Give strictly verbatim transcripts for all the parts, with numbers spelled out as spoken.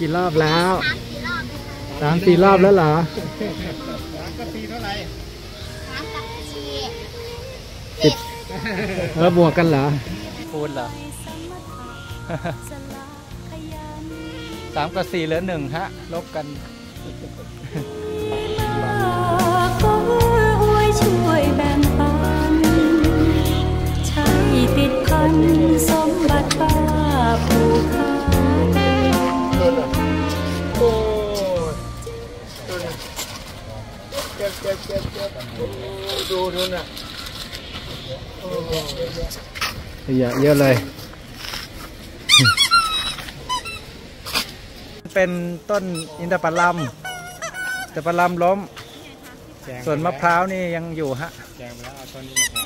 กี่รอบแล้วสามสี่รอบแล้วเหรอสามกับสี่เท่าไหร่สามกับสี่สิบเออบวกกันเหรอคูณเหรอสามกับสี่เหลือหนึ่งฮะลบกันก็อวยช่วยแบ่งปันใช่ติดพันสมบัติป้าผู้ค้าโอ้เจ็บเจ็บเจ็บเจ็บดูดูน่ะเยอะเยอะเลยเป็นต้นอินทผลัมแต่ผลัมล้มส่วนมะพร้าวนี่ยังอยู่ฮะแจงไปแล้วเอาต้นนี้มา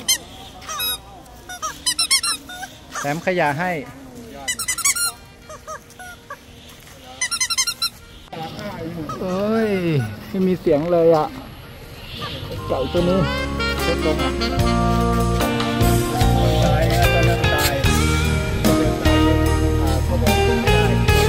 แถมขยะให้เอ้ยไม่มีเสียงเลยอ่ะไก่ตัวนี้เช็ดลงอ่ะตายแล้วตอนนั้นตายเขาบอกไม่ได้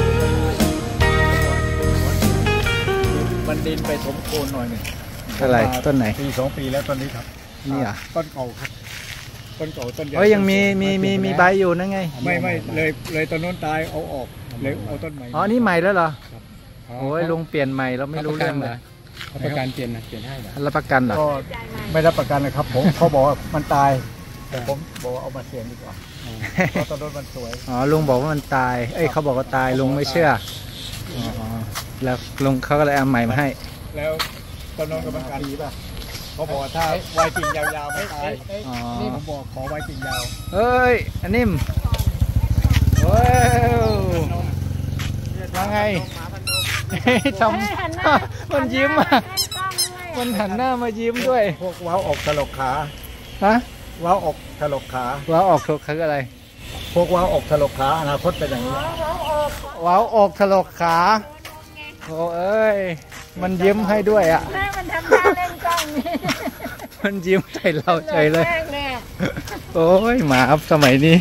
มันดินไปถมโคนหน่อยหนึ่งอะไรต้นไหนปีสองปีแล้วต้นนี้ครับนี่อ่ะต้นเก่าครับต้นเก่าต้นใหญ่เฮ้ยยังมีมีมีมีใบอยู่นั่นไงไม่ไม่เลยเลยต้นนู้นตายเอาออกเลยเอาต้นใหม่อ๋อนี่ใหม่แล้วเหรอโอ้ยลุงเปลี่ยนใหม่เราไม่รู้เรื่องเลยประกันเปลี่ยนนะเปลี่ยนให้เหรอรับประกันเหรอก็ไม่รับประกันเลยครับผมเขาบอกว่ามันตายแต่ผมบอกว่าเอามาเสี่ยงดีกว่าเพราะต้นนู้นมันสวยอ๋อลุงบอกว่ามันตายเอ้ยเขาบอกว่าตายลุงไม่เชื่ออ๋อแล้วลุงเขาก็เลยเอาใหม่มาให้แล้วต้นนู้นก็มันการดีป่ะเขาบอกว่าถ้าไว้กิ่งยาวๆไม่ตายนี่ผมบอกขอไว้กิ่งยาวเอ้ยอันนิ่มว้าวยังไงทำมันยิ้มอ่ะมันหันหน้ามายิ้มด้วยพวกว้าวออกถลกขาฮะว้าวออกถลกขาว้าวออกถลกขาอะไรพวกว้าวออกถลกขาอนาคตเป็นอย่างนี้ว้าวออกถลกขาโอ้เอ้ยมันยิ้มให้ด้วยอ่ะมันทำหน้าเล่นกล้องมันยิ้มใส่เราใจเลยโอ้ยหมาอัพสมัยนี้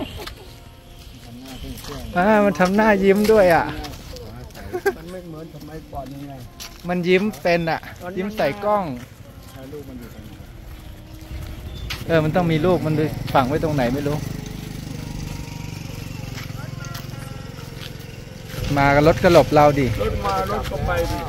อ่ามันทำหน้ายิ้มด้วยอ่ะมันไม่เหมือนสมัยก่อนยังไงมันยิ้มเป็นอ่ะยิ้มใส่กล้องเออมันต้องมีลูกมันเลยฝังไว้ตรงไหนไม่รู้มารถก็หลบเราดิรถมารถก็ไปดิ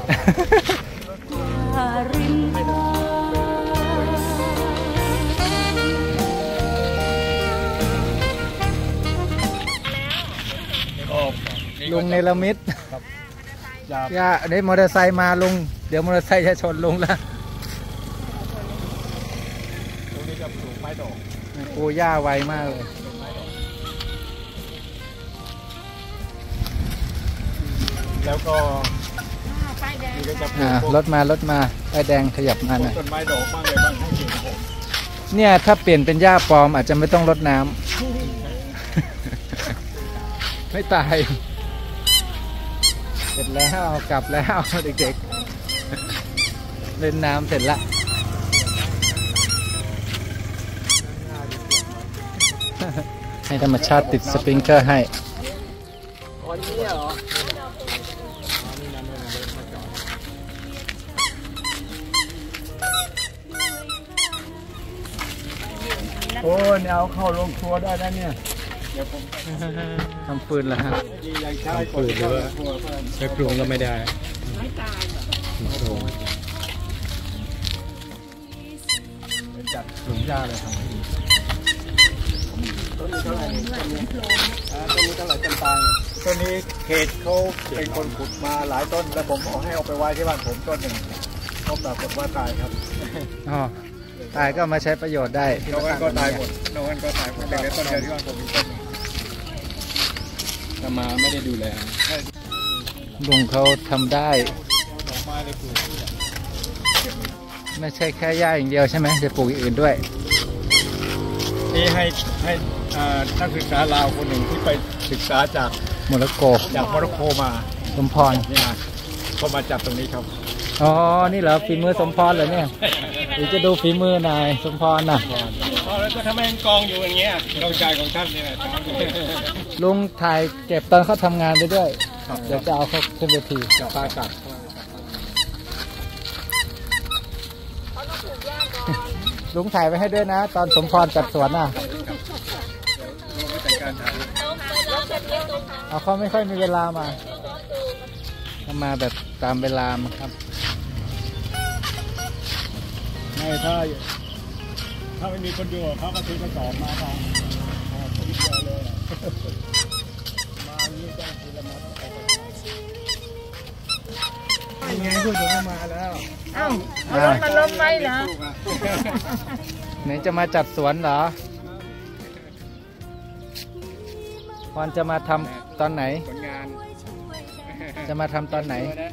ลุงเนรมิตย่าได้มอเตอร์ไซค์มาลุงเดี๋ยวมอเตอร์ไซค์จะชนลุงละตรงนี้จะปลูกไม้ดอกปูหญ้าไวมากเลยแล้วก็รถมารถมาไฟแดงขยับมาหน่อยต้นไม้ดอกบ้างเลยบ้างให้เห็นผมเนี่ยถ้าเปลี่ยนเป็นหญ้าปลอมอาจจะไม่ต้องรดน้ำไม่ตายเสร็จแล้วกลับแล้วเด็กๆเล่นน้ำเสร็จละให้ธรรมชาติติดสปริงเกอร์ให้โอ้เนี่ยเอาเข้าลงครัวได้แล้วเนี่ยเดี๋ยวผมทำปืนแล้วฮะทำปืนหรือว่าใช้ปรุงก็ไม่ได้จัดปรุงยาเลยทำให้ดีต้นนี้เท่าไหร่ต้นนี้ต้นนี้เท่าไหร่ต้นตายต้นนี้เขตเขาเป็นคนขุดมาหลายต้นแล้วผมเอาให้เอาไปไว้ที่บ้านผมต้นหนึ่งต้นแบบผมว่าตายครับอ๋อตายก็มาใช้ประโยชน์ได้นอกนั้นก็ตายหมดนอกนั้นก็ตายหมดแต่ต้นเดียวที่ว่าผมมีต้นทำมาไม่ได้ดูแลลุงเขาทำได้ไม่ใช่แค่หญ้าอย่างเดียวใช่ไหมจะปลูกอย่างอื่นด้วยนี่ให้ให้นักศึกษาลาวคนหนึ่งที่ไปศึกษาจากโมร็อกโกจากโมร็อกโกมาสมพรนี่นะเขามาจับตรงนี้ครับอ๋อนี่เหรอฝีมือสมพรเหรอเนี่ยหรือจะดูฝีมือนายสมพรน่ะแล้วก็ทำให้กองอยู่อย่างเงี้ยกองใจของท่านนี่แหละลุงถ่ายเก็บตอนเขาทำงานไปด้วยเดี๋ยวจะเอาเข้าขึ้นเวทีจับปลากัดลุงถ่ายไปให้ด้วยนะ ตอนสมพรจัดสวนน่ะเอาเขาไม่ค่อยมีเวลามาเขามาแบบตามเวลามาครับไม่ถ้าถ้าไม่มีคนอยู่เขาก็ถือกระสอบมาทางผมเดียวเลยมานี่ก็ทีละมัดยังไงพูดถึงมาแล้วเอ้าเอารถมาล้มไว้เหรอไหนจะมาจัดสวนเหรอพรจะมาทำตอนไหนผลงานจะมาทำตอนไหน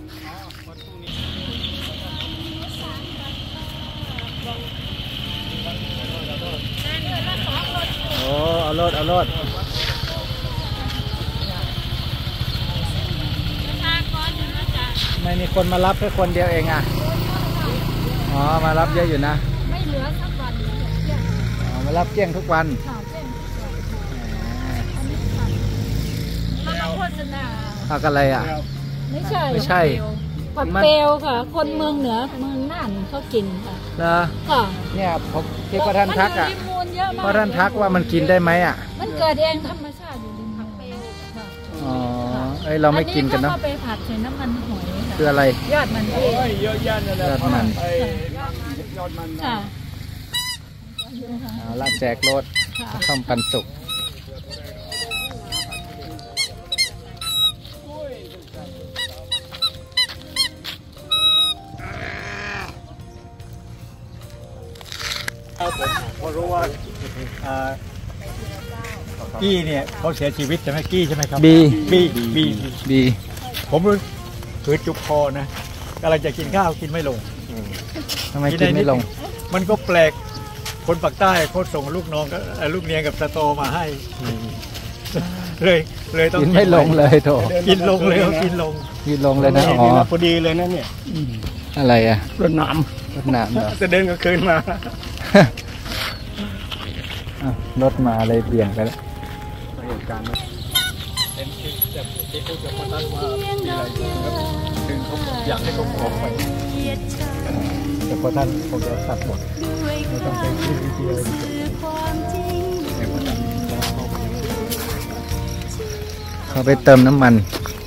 โอ้เอารถเอารถไม่มีคนมารับแค่คนเดียวเองอ่ะอ๋อมารับเยอะอยู่นะไม่เหลือสักวันอ๋อมารับเกลี้ยงทุกวันมาโฆษณาเอาอะไรอ่ะไม่ใช่ไม่ใช่ผัดเปลวค่ะคนเมืองเหนือเมืองน่านเขากินค่ะเหรอค่ะเนี่ยผมที่พระท่านทักอ่ะพระท่านทักว่ามันกินได้ไหมอ่ะมันเกิดเองธรรมชาติอยู่ริมผักเปลวอ๋อไอเราไม่กินกันเนาะอันนี้เขาไปผัดใส่น้ำมันหอยคืออะไรยอดมันโอ้ยยอดยันเลยยอดมันยอดมันค่ะเอาละแจกรถทำปันสุกพอรู้ว่ากี้เนี่ยเขาเสียชีวิตใช่ไหมกี้ใช่ไหมครับบีบีบีบีผมรู้ถือจุกคอนะกำลังจะกินข้าวกินไม่ลงทำไมกินไม่ลงมันก็แปลกคนปากใต้เขาส่งลูกน้องก็ลูกเนียงกับสตอมาให้เลยเลยต้องกินไม่ลงเลยโถกินลงเลยกินลงกินลงเลยนะอ๋อพอดีเลยนะเนี่ยอะไรอ่ะรถน้ำรถน้ำจะเดินก็คืนมารถมาเลยเบี่ยงไปแล้วเหตุการณ์เป็นที่จะที่พูดกับคนนั้นว่ามีอะไรดึงเขาอยากให้เขาออกไปแต่พอท่านคงจะตัดหมดไม่ต้องเป็นที่วิธีอะไรเขาไปเติมน้ำมัน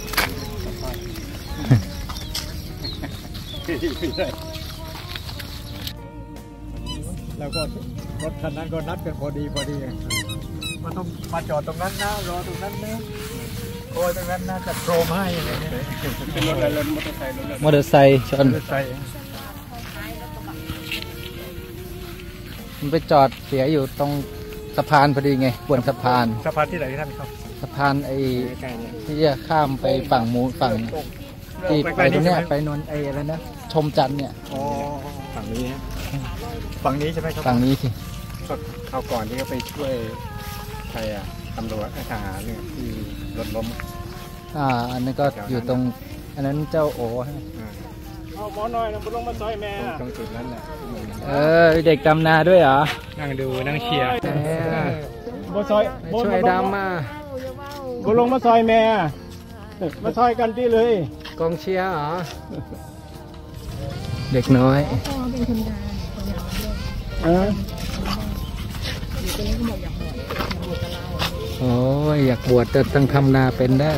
แล้วก็รถคันนั้นก็นัดกันพอดีพอดีมันต้องมาจอดตรงนั้นนะรอตรงนั้นนะคอยตรงนั้นนะจัดโครมให้อะไรเงี้ยเป็นรถอะไรรถมอเตอร์ไซค์มอเตอร์ไซค์ชนมันไปจอดเสียอยู่ตรงสะพานพอดีไงบนสะพานสะพานที่ไหนท่านครับสะพานไอ้ที่จะข้ามไปฝั่งมูฝั่งที่ไปตรงเนี้ยไปนนไอ้อะไรนะชมจันทร์เนี่ยอ๋อฝั่งนี้ฝั่งนี้ใช่ไหมครับฝั่งนี้สิเขาก่อนที่เขาไปช่วยใครอะตำรวจทหารเนี่ยที่รถล้มอ่าอันนั้นก็อยู่ตรงอันนั้นเจ้าโอ๋เอาหมอหน่อยนะบุญลงมาซอยแม่ตรงจุดนั้นแหละเออเด็กดำนาด้วยเหรอนั่งดูนั่งเชียร์บุญซอยช่วยดำมาบุญลงมาซอยแม่มาซอยกันที่เลยกองเชียร์เหรอเด็กน้อยโอ้ยอยากบวชจะต้องทำนาเป็นได้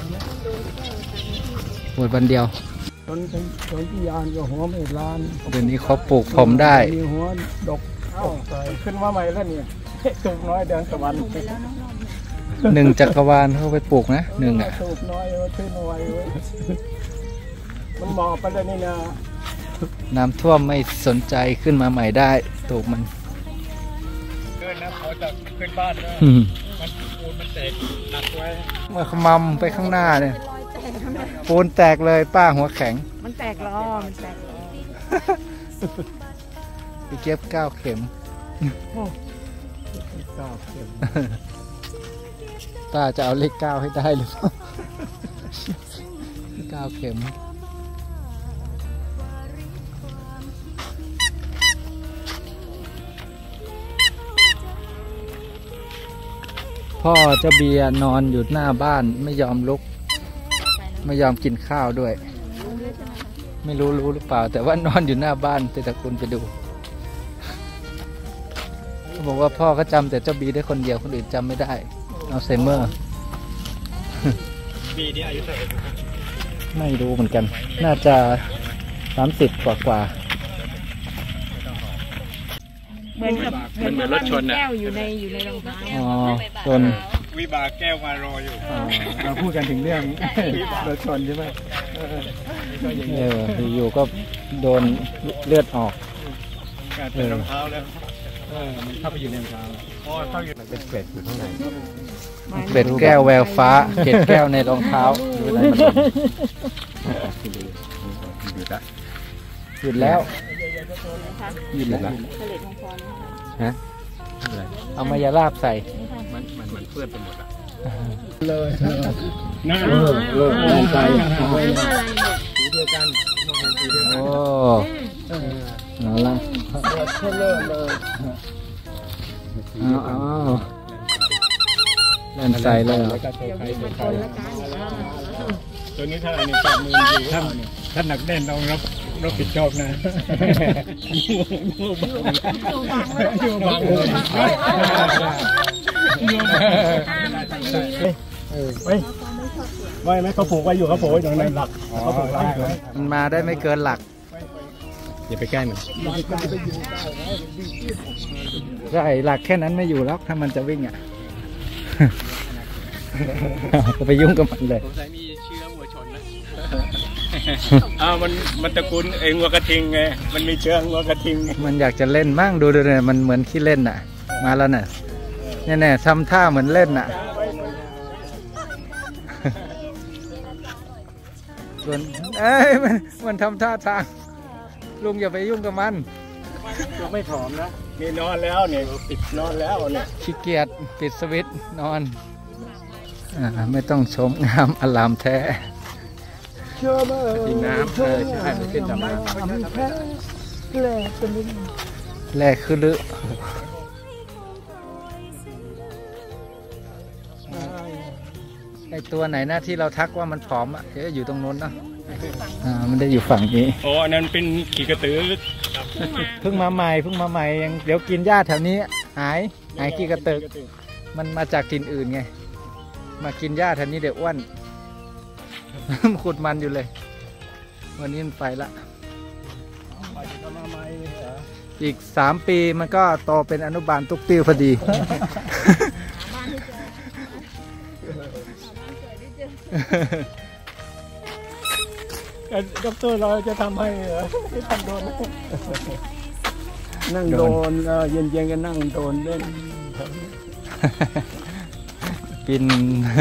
บวชวันเดียวตอนตอนที่ยานก็หัวไม่ล้านเดี๋ยวนี้เขาปลูกผมได้มีหัวดกขึ้นมาใหม่แล้วเนี่ยตูกน้อยเดินสวรรค์หนึ่งจักรวาลเขาไปปลูกนะหนึ่งอ่ะตูกน้อยขึ้นไวมันหมอบไปเลยนี่นะน้ำท่วมไม่สนใจขึ้นมาใหม่ได้ตูกมันขึ้นนะพอจะขึ้นบ้านแล้วมันปูนมันแตกหนักไว้เมื่อขมำไปข้างหน้าเนี่ยปูนแตกเลยป้าหัวแข็งมันแตกล้อมันแตกล้อไปเก็บเก้าเข็มเก้าเข็มป้าจะเอาเลขเก้าให้ได้หรือเปล่าเก้าเข็มพ่อเจ้าเบียร์นอนอยู่หน้าบ้านไม่ยอมลุกไม่ยอมกินข้าวด้วย ไม่รู้รู้หรือเปล่า แต่ว่านอนอยู่หน้าบ้านแต่ตะคุณไปดูเขาบอกว่าพ่อก็จำแต่เจ้าบีได้คนเดียวคนอื่นจำไม่ได้อัลไซเมอร์บีนี่อายุเท่าไหร่ไม่รู้เหมือนกัน น่าจะสามสิบกว่ากว่าเหมือนกับเหมือนกับรถชนแก้วอยู่ในอยู่ในรองเท้าอ๋อชนวิบากแก้วมารออยู่เราพูดกันถึงเรื่องรถชนใช่ไหมเอออยู่ก็โดนเลือดออกการเป็นรองเท้าแล้วเออมันเข้าไปอยู่ในรองเท้าอ๋อเข้าอยู่เป็นเกล็ดอยู่ข้างในเกล็ดแก้วแววฟ้าเกล็ดแก้วในรองเท้าหยุดแล้วหยุดแล้วฮะเอามายาลาบใส่มันมันมันเปื้อนไปหมดอ่ะเลยน่าเออใส่สีเดียวกันโอ้นั่นละเลิศเลยเอาเอาเล่นใส่เลยตัวนี้ถ้าอันนี้จับมืออยู่ท่านท่านหนักแน่นเรารับรับผิดชอบนะอยู่บังอยู่บังไม่ไม่ไม่เขาผูกไว้อยู่เขาผูกไว้ตรงนั้นหลักเขาผูกไว้มันมาได้ไม่เกินหลักอย่าไปใกล้มันใช่หลักแค่นั้นไม่อยู่แล้วถ้ามันจะวิ่งอ่ะก็ไปยุ่งกับมันเลยผมใส่มีเชื้อวัวชนนะอ้าวมันมันตระกูลเองวัวกระทิงไงมันมีเชื้อวัวกระทิงมันอยากจะเล่นมั่งดูดูเนี่ยมันเหมือนขี้เล่นอ่ะมาแล้วน่ะเนี่ยเนี่ยทำท่าเหมือนเล่นอ่ะส่วนเอ้ยมันมันทำท่าทางลุงอย่าไปยุ่งกับมันลุงไม่ถอมนะนี่นอนแล้วเนี่ยปิดนอนแล้วเนี่ยขี้เกียจปิดสวิตช์นอนไม่ต้องชมงามอลามแท้กินน้ำเออใช่ไม่ขึ้นทำไมแร่เป็นแร่คือลึไอตัวไหนนะที่เราทักว่ามันผอมอ่ะเดี๋ยวอยู่ตรงนู้นเนาะอ่ามันได้อยู่ฝั่งนี้โอ้อันนั้นเป็นขี่กระตือเพิ่งมาใหม่เพิ่งมาใหม่ยังเดี๋ยวกินหญ้าแถวนี้หายหายขี่กระตือมันมาจากถิ่นอื่นไงมากินหญ้าแถวนี้เดี๋ยวอ้วนขุดมันอยู่เลยวันนี้มันไปละอีกสามปีมันก็โตเป็นอนุบาลตุ๊กติ้วพอดีด็อกเตอร์เราจะทำให้เหรอที่ทำโดนนั่งโดนเย็นๆกันนั่งโดนเล่นปิน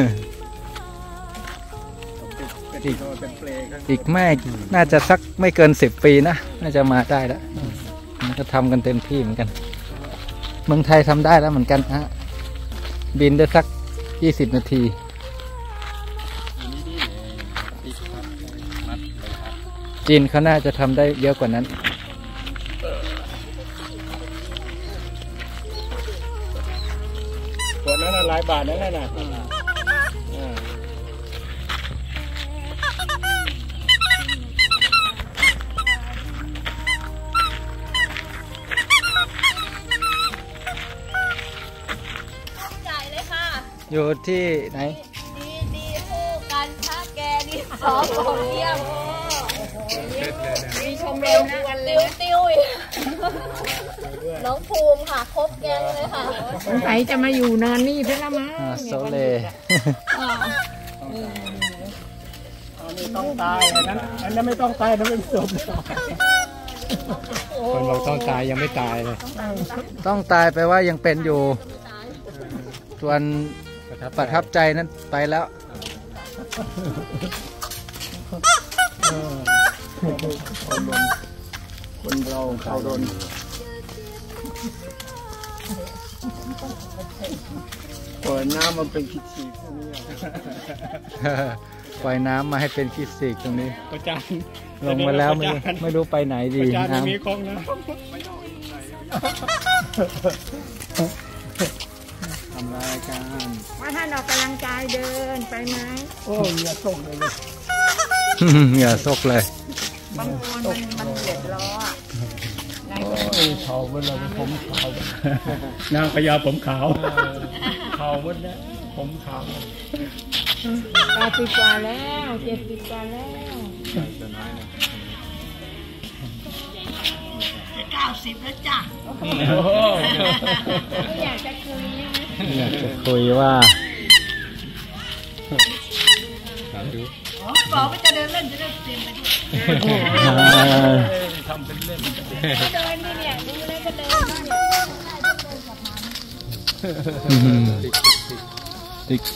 อีกอีกไม่น่าจะสักไม่เกินสิบปีนะน่าจะมาได้แล้วมันก็ทำกันเต็มที่เหมือนกันเมืองไทยทำได้แล้วเหมือนกันฮะบินได้สักยี่สิบนาทีจีนเขาน่าจะทำได้เยอะกว่านั้นขวดนั้นหลายบาทนั่นแหละอยู่ที่ไหนดีดีคู่กันถ้าแกดีสองของเยี่ยมมีชมเร็วนะติวติวน้องภูมิค่ะครบแกงเลยค่ะใครจะมาอยู่นานนี่เพื่อนละมั้งโซเล่อันนี้ต้องตายอันนั้นอันนั้นไม่ต้องตายนะเป็นศพคนเราต้องตายยังไม่ตายเลยต้องตายไปว่ายังเป็นอยู่ส่วนประทับใจนั้นไปแล้วคนเราเขาโดนปล่อยน้ำมันเป็นขี้สีตรงนี้ปล่อยน้ำมาให้เป็นขี้สีตรงนี้ประจานลงมาแล้วไม่รู้ไม่รู้ไปไหนดีน้ำมีคลองนะทำรายการว่าท่านออกกำลังกายเดินไปไหมโอ้ยอย่าส่งเลยเหงื่อซกเลยบางคนมันมันเดือดร้อนเขาเวลาผมขาวนางพญาผมขาวขาววันนี้ผมขาวแปดสิบกว่าแล้วเจ็ดสิบกว่าแล้วเก้าสิบแล้วจ้ะไม่อยากจะคุยนะอยากจะคุยว่าบอกว่าจะเดินเล่นจะได้เต็มไปด้วยทำเป็นเล่นก็เดินนี่เนี่ยดูแล้วก็เดินนี่เนี่ยติ๊ก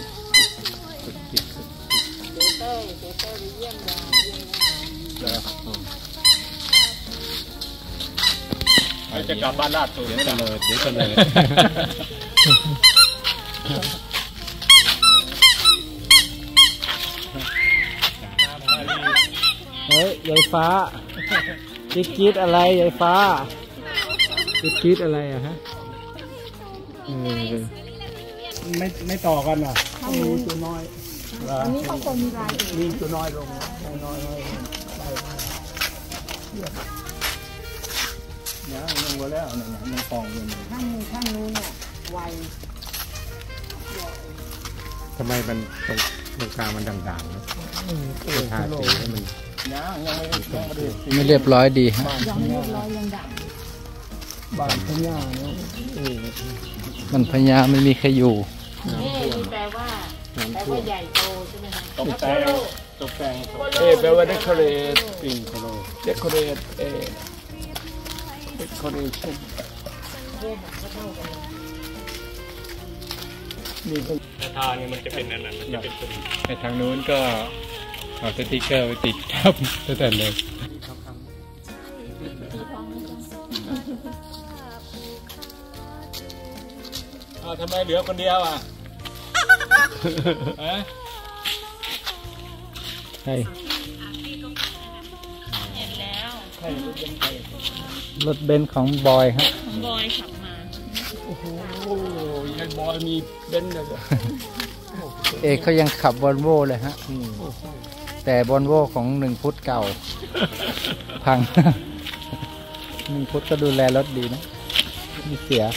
จะกลับบ้านลาดสูงเดี๋ยวจะเลยเดี๋ยวจะเลยเฮ้ยยายฟ้าจิ๊ดจิ๊ดอะไรยายฟ้าจิ๊ดจิ๊ดอะไรอะฮะเออไม่ไม่ต่อกันอ่ะมีตัวน้อยอันนี้เขาคงมีรายอยู่มีตัวน้อยลงน้อยน้อยเนี่ยลงมาแล้วเนี่ยมันฟองอยู่ข้างข้างนู้นเนี่ยไวทำไมมันตรงตรงกลางมันด่างๆนะทาสีให้มันยังยังไม่ยังไม่ได้ไม่เรียบร้อยดีฮะยังเรียบร้อยยังดังบ้านทุ่งหญ้าเนี่ยมันพญาไม่มีใครอยู่นี่นี่แปลว่าแปลว่าใหญ่โตใช่ไหมคะตกแต่งตกแต่งเอ๊ะแปลว่า decorate สิ่งโคโล decorate เอ๊ะ decoration มีต้นทางเนี่ยมันจะเป็นนั่นน่ะมันจะเป็นตัวไอ้ทางนู้นก็เอาสติ๊กเกอร์ไปติดครับตั้งแต่เลยอ้าวทำไมเหลือคนเดียวอ่ะฮะใช่เห็นแล้วใช่รถเป็นใครรถเบนซ์ของบอยฮะบอยขับมาโอ้โหยังบอยมีเบนซ์เลยเหรอเอกเขายังขับวอลโว่เลยฮะแต่วอลโว่ของหนึ่งพุทธเก่า พัง หนึ่งพุทธก็ดูแลรถดีนะไม่เสีย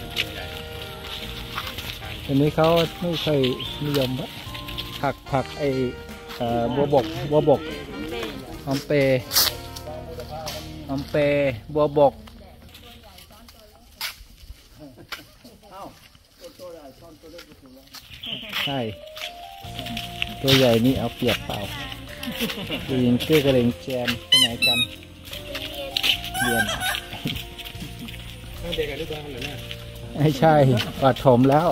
อันนี้เขาไม่เคยนิยมผักผักไอเอ่อบัวบกบัวบกหอมเปรย์หอมเปรย์บัวบกใช่ตัวใหญ่นี่เอาเปรียบเปล่าดูยิงเกื้อกระเดงแจนไปไหนกันเรียนเด็กอนุบาลเหรอเนี่ยไม่ใช่ปัดถมแล้ว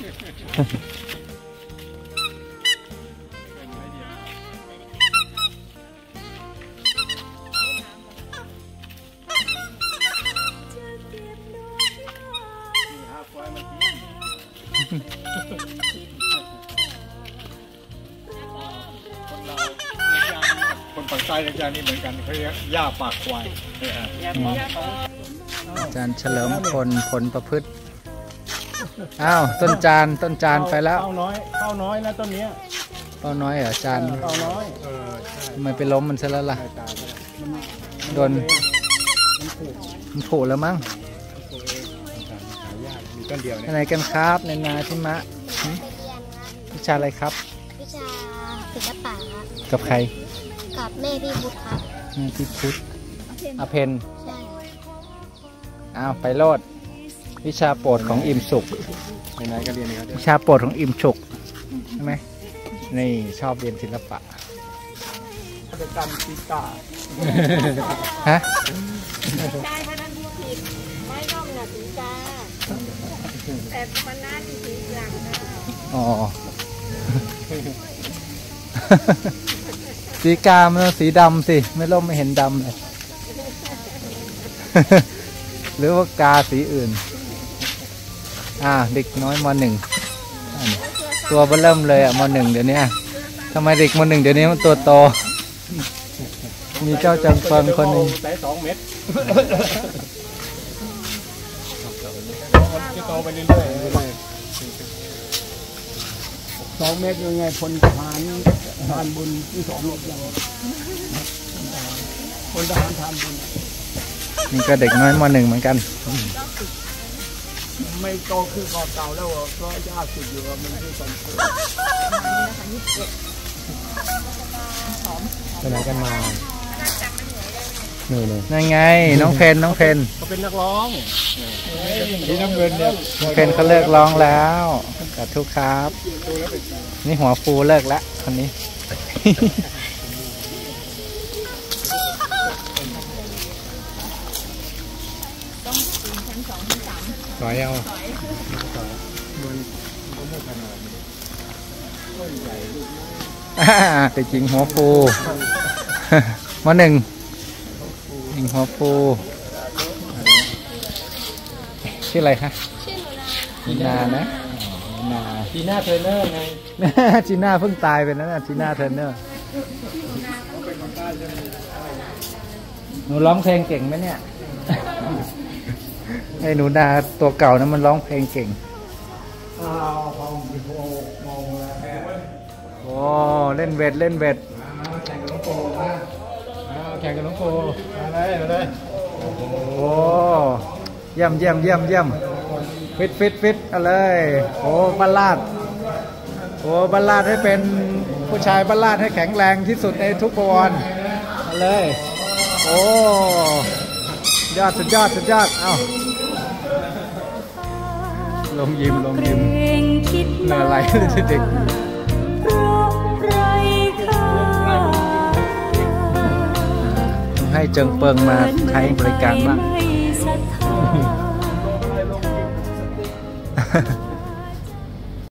คนปากใต้อาจารย์นี่เหมือนกันเขาเรียกหญ้าปากควายอาจารย์เฉลิมพลผลประพฤติอ้าวต้นจานต้นจานไปแล้วข้าวน้อยข้าวน้อยนะต้นเนี้ยเป้าน้อยเหรออาจารย์ข้าวน้อยทำไมไปล้มมันซะแล้วล่ะโดนมันผูกแล้วมั้งมีต้นเดียวเนี่ยอะไรกันครับในนาที่มะหึวิชาอะไรครับวิชาศิลปะครับกับใครกับแม่พี่พุทธครับแม่พี่พุทธอาเพนใช่อ้าวไปโลดวิชาโปรดของอิมสุขไหนๆก็เรียนนี่ครับวิชาโปรดของอิมสุขใช่ไหมนี่ชอบเรียนศิลปะจะจำกีตาร์ฮะใช่เพราะนั้นพูดผิดไม่ต้องหนักสีกาแต่มันน่าจะสีหลังนะอ๋อ สีกามันต้องสีดำสิไม่ร่มไม่เห็นดำเลย หรือว่ากาสีอื่น อ่าเด็กน้อยมหนึ่งอันนี้ตัวเบเริ่มเลยอ่ะมหนึ่งเดี๋ยวนี้ทำไมเด็กมหนึ่งเดี๋ยวนี้มันตัวโต มีเจ้าจำเฟิงคนหนึ่งใส่สองเม็ดจะโตไปเรื่อยๆสองเม็ดยังไงพลทหารทานบุญที่สองรอบยังคนทหารทานบุญนี่ก็เด็กน้อยมหนึ่งเหมือนกันไม่โตคือก่อเก่าแล้วก็ยากสุดอยู่มันคือสันติไปไหนกันมานี่เลยนั่นไงน้องเพนน้องเพนเขาเป็นนักร้องที่น้ำเงินเนี่ยน้องเพนเขาเลิกร้องแล้วสาธุครับ นี่หัวฟูเลิกแล้วคนนี้สอยเอาไปจริงหัวฟู มาหนึ่งหนึ่งหัวฟูชื่ออะไรคะจีนานะนาจีน่าเทรนเนอร์ไงจีน่าเพิ่งตายไปนะจีน่าเทรนเนอร์หนูร้องเพลงเก่งไหมเนี่ย ไอ้หนูนาตัวเก่านะมันร้องเพลงเก่งโอ้เล่นเวทเล่นเวทแข่งกับน้องโกมาเลยมาเลยโอ้เยี่ยมเยี่ยมเยี่ยมเยี่ยมฟิตฟิตฟิตเอาเลยโอ้บัลลาดโอ้บัลลาดให้เป็นผู้ชายบัลลาดให้แข็งแรงที่สุดในทุกบวรเอาเลยโอ้ยอดสุดยอดสุดยอดเอ้าลงยิ้มลงยิ้มเหนื่อยไหลเลยเด็กให้เจิงเปิงมาใช้บริการบ้าง